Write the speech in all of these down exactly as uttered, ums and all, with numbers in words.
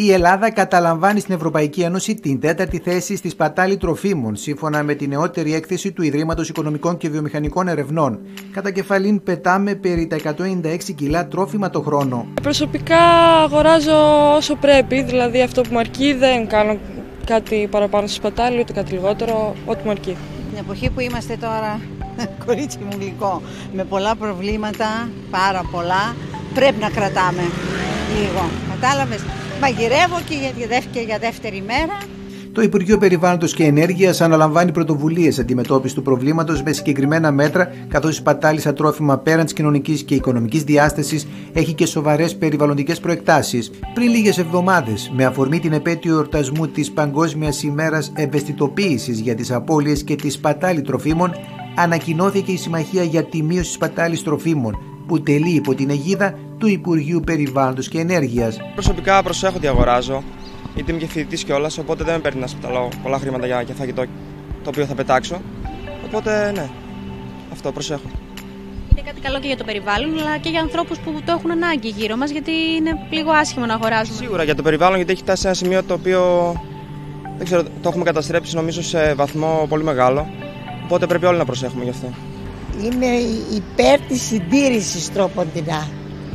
Η Ελλάδα καταλαμβάνει στην Ευρωπαϊκή Ένωση την τέταρτη θέση στη σπατάλη τροφίμων, σύμφωνα με την νεότερη έκθεση του Ιδρύματος Οικονομικών και Βιομηχανικών Ερευνών. Κατά κεφαλήν πετάμε περί τα εκατόν ενενήντα έξι κιλά τρόφιμα το χρόνο. Προσωπικά αγοράζω όσο πρέπει, δηλαδή αυτό που μου αρκεί, δεν κάνω κάτι παραπάνω στη σπατάλη, ούτε κάτι λιγότερο, ό,τι μου αρκεί. Την εποχή που είμαστε τώρα, κορίτσι μου γλυκό, με πολλά προβλήματα, πάρα πολλά, πρέπει να κρατάμε λίγο. Κατάλαβες, μαγειρεύω και για, και για δεύτερη μέρα. Το Υπουργείο Περιβάλλοντος και Ενέργειας αναλαμβάνει πρωτοβουλίες αντιμετώπισης του προβλήματος με συγκεκριμένα μέτρα, καθώς η σπατάλη στα τρόφιμα πέραν της κοινωνικής και οικονομικής διάστασης έχει και σοβαρές περιβαλλοντικές προεκτάσεις. Πριν λίγες εβδομάδες, με αφορμή την επέτειο εορτασμού της Παγκόσμιας ημέρας ευαισθητοποίησης για τις απώλειες και τη σπατάλη τροφίμων, ανακοινώθηκε η Συμμαχία για τη Μείωση Σπατάλης Τροφίμων, που τελεί υπό την αιγίδα του Υπουργείου Περιβάλλοντος και Ενέργειας. Προσωπικά προσέχω τι αγοράζω, γιατί είμαι και φοιτητής κιόλας, οπότε δεν με παίρνει να σπαταλώ πολλά χρήματα για, για φαγητό το οποίο θα πετάξω. Οπότε ναι, αυτό προσέχω. Είναι κάτι καλό και για το περιβάλλον, αλλά και για ανθρώπους που το έχουν ανάγκη γύρω μας, γιατί είναι λίγο άσχημο να αγοράζουμε. Σίγουρα για το περιβάλλον, γιατί έχει φτάσει σε ένα σημείο το οποίο δεν ξέρω, το έχουμε καταστρέψει νομίζω σε βαθμό πολύ μεγάλο. Οπότε πρέπει όλοι να προσέχουμε γι' αυτό. Είμαι υπέρ της συντήρησης τρόποντινά.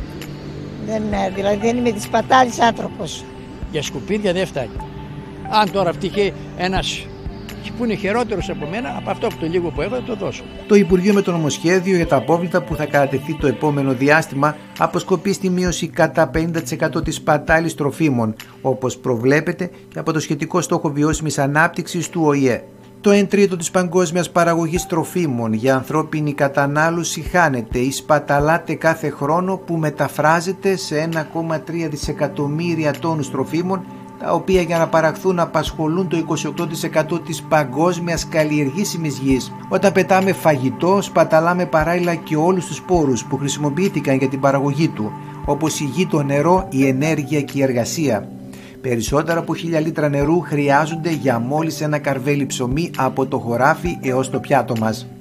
Δεν, δηλαδή δεν είμαι της σπατάλης άνθρωπος. Για σκουπίδια δεν φτάνει. Αν τώρα φτυχεί ένας που είναι χειρότερος από μένα, από αυτό το λίγο που έχω θα το δώσω. Το Υπουργείο με το νομοσχέδιο για τα απόβλητα που θα κατατεθεί το επόμενο διάστημα αποσκοπεί στη μείωση κατά πενήντα τοις εκατό της σπατάλης τροφίμων, όπως προβλέπεται και από το σχετικό στόχο βιώσιμης ανάπτυξης του Ο Η Ε. Το εν τρίτο της παγκόσμιας παραγωγής τροφίμων για ανθρώπινη κατανάλωση χάνεται ή σπαταλάται κάθε χρόνο, που μεταφράζεται σε ένα κόμμα τρία δισεκατομμύρια τόνους τροφίμων, τα οποία για να παραχθούν απασχολούν το είκοσι οκτώ τοις εκατό της παγκόσμιας καλλιεργήσιμης γης. Όταν πετάμε φαγητό, σπαταλάμε παράλληλα και όλους τους πόρους που χρησιμοποιήθηκαν για την παραγωγή του, όπως η γη, το νερό, η ενέργεια και η εργασία. Περισσότερα από χίλια λίτρα νερού χρειάζονται για μόλις ένα καρβέλι ψωμί από το χωράφι έως το πιάτο μας.